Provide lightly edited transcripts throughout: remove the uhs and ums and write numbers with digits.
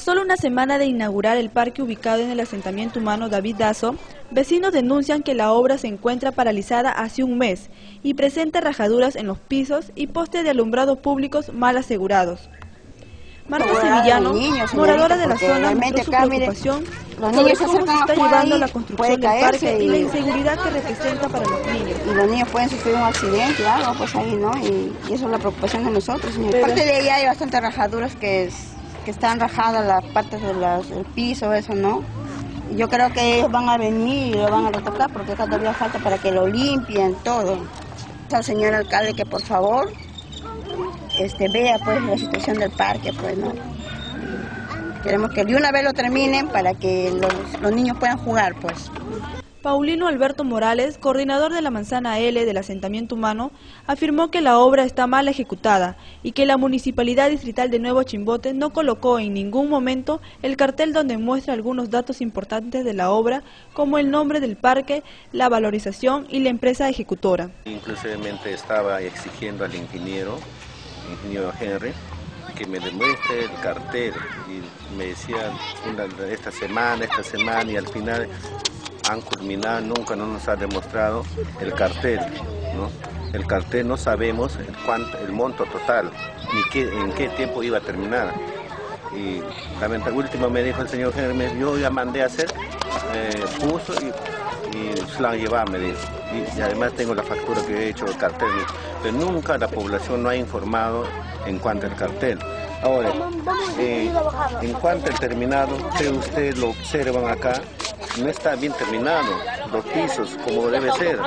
solo una semana de inaugurar el parque ubicado en el asentamiento humano David Dazo, vecinos denuncian que la obra se encuentra paralizada hace un mes y presenta rajaduras en los pisos y postes de alumbrados públicos mal asegurados. Marta Sevillano, moradora de la zona, mostró su preocupación sobre cómo se está llevando la construcción del parque y la inseguridad que representa para los niños. Y los niños pueden sufrir un accidente o algo, pues ahí, ¿no? Y eso es la preocupación de nosotros. Aparte de ahí hay bastantes rajaduras que están rajadas las partes del piso, eso, ¿no? Y yo creo que ellos van a venir y lo van a retocar porque acá todavía falta para que lo limpien todo. Al señor alcalde que por favor vea pues la situación del parque, pues, ¿no? Queremos que de una vez lo terminen para que los niños puedan jugar, pues. Paulino Alberto Morales, coordinador de la Manzana L del asentamiento humano, afirmó que la obra está mal ejecutada y que la Municipalidad Distrital de Nuevo Chimbote no colocó en ningún momento el cartel donde muestra algunos datos importantes de la obra, como el nombre del parque, la valorización y la empresa ejecutora. Inclusivemente estaba exigiendo al ingeniero Henry, que me demuestre el cartel, y me decían esta semana, y al final han culminado, nunca nos ha demostrado el cartel, ¿no? El cartel no sabemos el monto total, ni en qué tiempo iba a terminar. Y último me dijo el señor Henry, yo ya mandé a hacer, puso y se la han llevado, me dijo. Y además tengo la factura que he hecho del cartel, pero nunca la población no ha informado en cuanto al cartel. Ahora, en cuanto al terminado, que ustedes lo observan acá, no está bien terminado, los pisos como debe ser.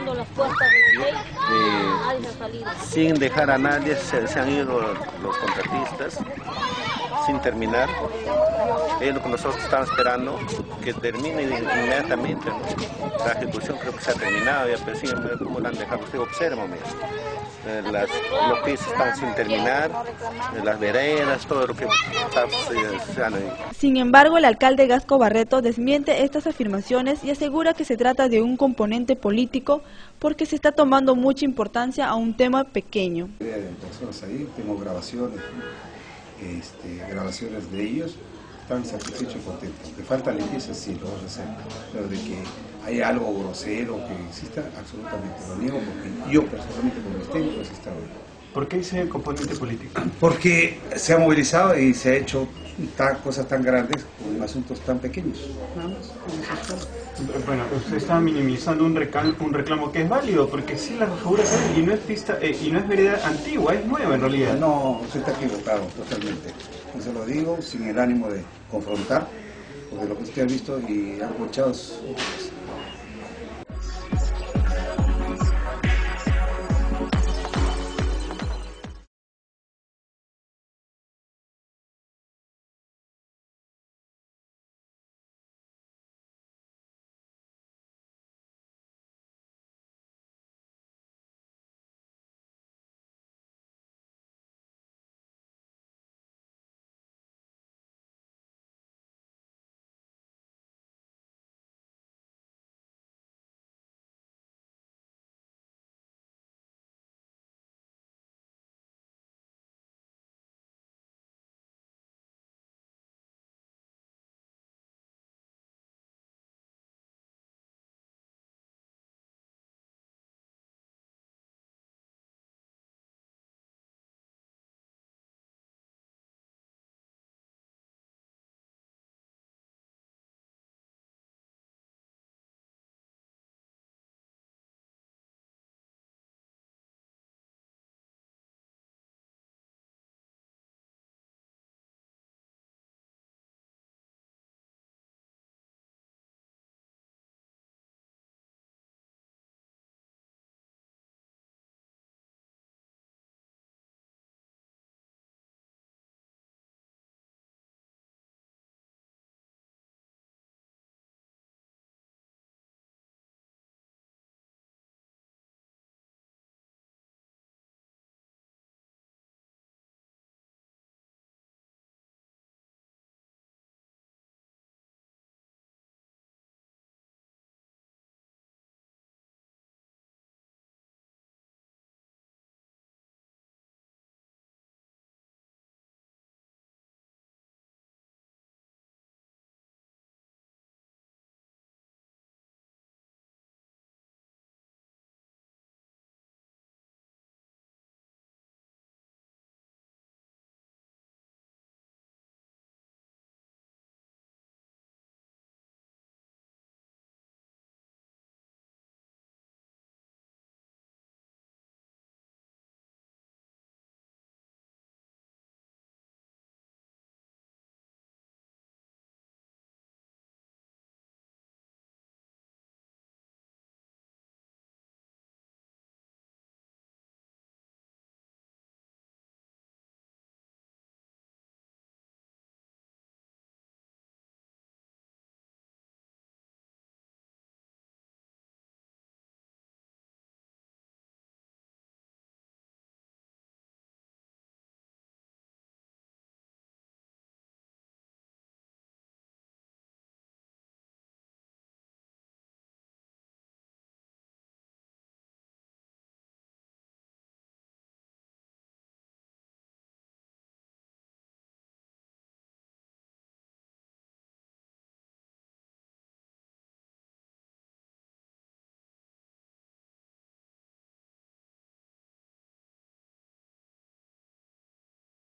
Sin dejar a nadie, se han ido los contratistas, sin terminar. Es lo que nosotros estamos esperando, que termine inmediatamente, ¿no? La ejecución creo que se ha terminado, ya, pero sin embargo, como la han dejado, usted observa, los pisos están sin terminar, las veredas, todo lo que está sucediendo. Sin embargo, el alcalde Gasco Barreto desmiente estas afirmaciones y asegura que se trata de un componente político porque se está tomando mucha importancia a un tema pequeño. Personas ahí, tengo grabaciones, grabaciones de ellos, están satisfechos y contentos. Que falta limpieza, sí, lo vamos a hacer, pero de que hay algo grosero que exista, absolutamente lo niego, porque yo personalmente como los técnicos he estado ahí. ¿Por qué dice el componente político? Porque se ha movilizado y se ha hecho cosas tan grandes con asuntos tan pequeños. Nada más. Bueno, usted está minimizando un reclamo que es válido, porque sí la rajadura y no es pista y no es vereda antigua, es nueva en realidad. No, usted está equivocado totalmente. Yo se lo digo sin el ánimo de confrontar, porque lo que usted ha visto y ha escuchado